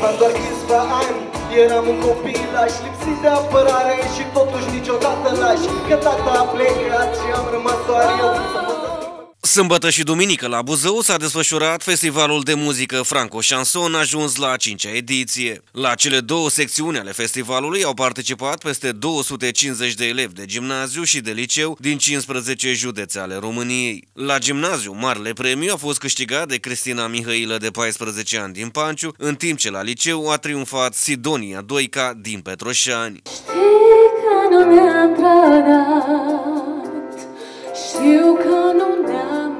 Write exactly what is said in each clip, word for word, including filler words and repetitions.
Aveam doar câțiva ani, eram un copilaș lipsit de apărare și totuși niciodată lași. Că tata a plecat și am rămas doar eu. Sâmbătă și duminică la Buzău s-a desfășurat festivalul de muzică Franco-Chanson, ajuns la a cincea ediție. La cele două secțiuni ale festivalului au participat peste două sute cincizeci de elevi de gimnaziu și de liceu din cincisprezece județe ale României. La gimnaziu, marele premiu a fost câștigat de Cristina Mihailă de paisprezece ani din Panciu, în timp ce la liceu a triumfat Sidonia Doica din Petroșani. Știi că nu ne-am trădat, știu că nu ne-am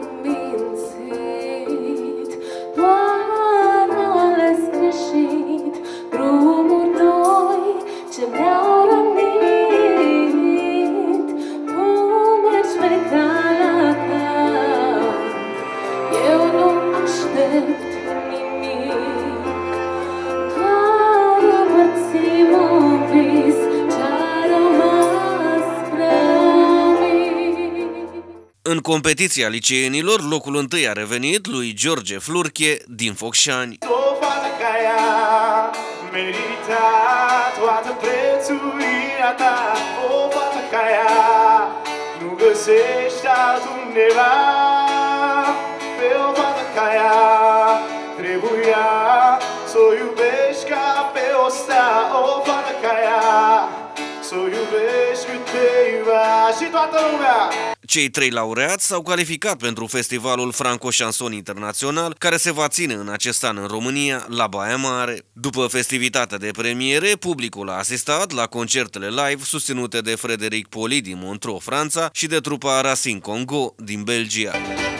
mințit, doar ales greșit drumuri noi ce ne-au rănit. Tu mergi pe calea ta, eu nu aștept nimic, doar împărțim un vis ce-a rămas prea mic. În competiția liceenilor, locul întâi a revenit lui George Flurche din Focșani. O fată ca ea merita toată prețuirea ta. O fată ca ea nu găsești altundeva. Pe o fată ca ea trebuia să o iubești ca pe o stea. O fată ca ea să o iubești cât te iubea și toată lumea. Cei trei laureați s-au calificat pentru festivalul Franco-Chanson Internațional, care se va ține în acest an în România, la Baia Mare. După festivitatea de premiere, publicul a asistat la concertele live susținute de Frederic Poli din Montreux, Franța, și de trupa Racine Congo din Belgia.